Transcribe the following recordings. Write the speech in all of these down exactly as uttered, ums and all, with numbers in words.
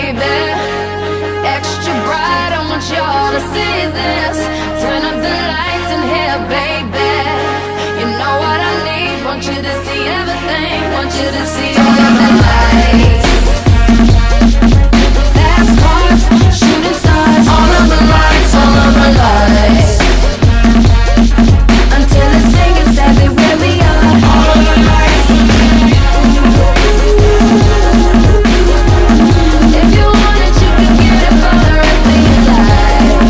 baby. Extra bright, I want y'all to see this. Turn up the lights in here, baby. You know what I need, want you to see everything. Want you to see all of the lights. Fast cars, shooting stars. All of the lights, all of the lights. Until it's big and savvy where we are. All of the lights. If you want it, you can get it for the rest of your life.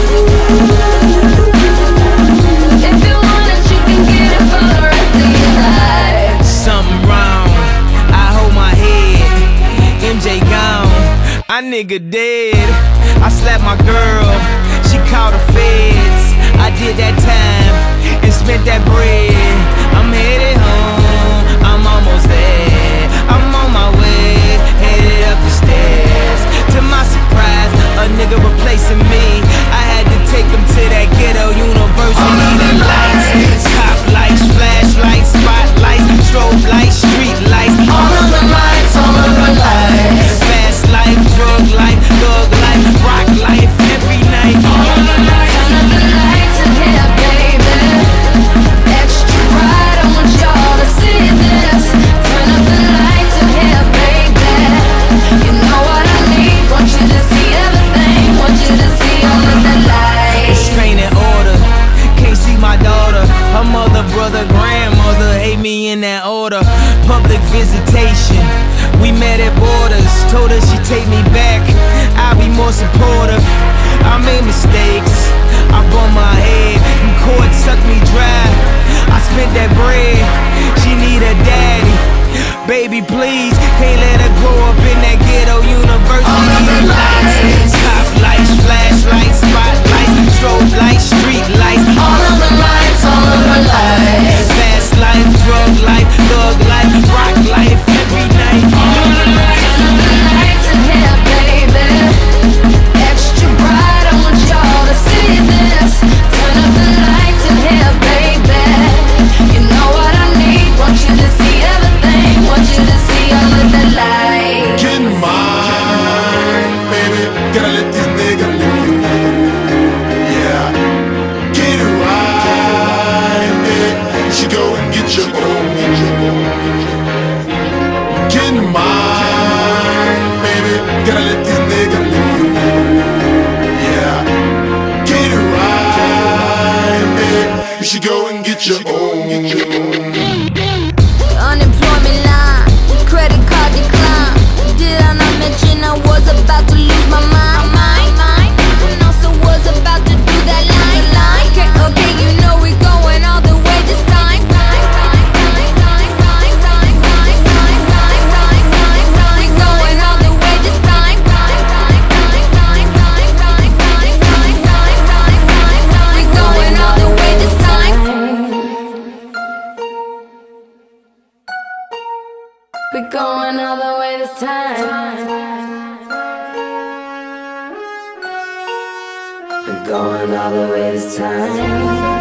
If you want it, you can get it for the rest of your life. Something wrong, I hold my head. M J gone, I nigga dead. I slapped my girl, she called the feds. I did that time and spent that bread. I'm headed home, I'm almost there. I'm on my way, headed up the stairs. To my surprise, a nigga replacing me. I had to take him to that ghetto university. The lights, cop lights, flashlights, spotlights, strobe lights, street lights. All of the lights, all of the lights. Fast life, drug life, thug life, rock life, every night. All of the lights. Turn up the lights in here, baby. Extra bright, I want y'all to see this. Turn up the lights in here, baby. You know what I need, want you to see everything. Want you to see all of the lights. Restraining order, can't see my daughter. Her mother, brother, grandmother hate me in that order. Public visitation, we met at borders. Told her she'd take me back, I'll be more supportive. I made mistakes, I bumped my head, and court sucked me dry. I spent that bread, she need a daddy. Baby, please, can't let her grow up in that ghetto university. All of the lights. Cop lights, flashlights, spotlights, strobe lights, street lights. All of the lights, all of the lights. Fast life, drug life, thug life, rock life, every night. All of the lights. Turn up the lights in here, baby. Extra bright, I want y'all to see this. Turn up the lights in here, baby. You know what I need, want you to see everything. Want you to see all of the lights. Get mine, baby. Gotta let this nigga live. Yeah. Get it right, baby. She go and get your own. Get mine, baby. Gotta let this nigga live. Yeah. Get it right, baby. You should go and get your own. Unemployment line, credit card decline. Did I not mention I was about to lose my mind? And also was about to do that line, line. Okay, okay, you know we're going all the way this time. We're going all the way this time. We're going all the way this time. We're going all the way this time. We're going all the way this time.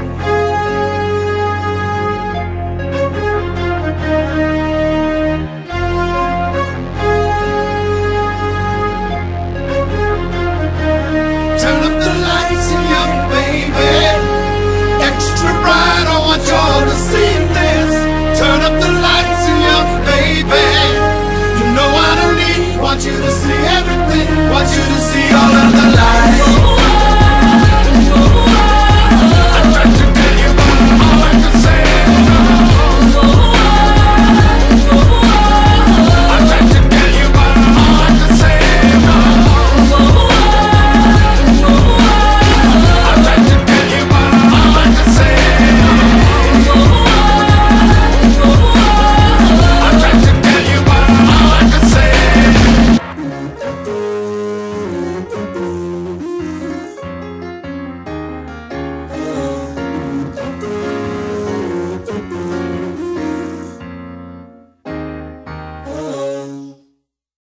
Turn up the lights in here, baby. Extra bright, I want y'all to see this. Turn up the lights in here, baby. You know what I need, want you to see everything. Want you to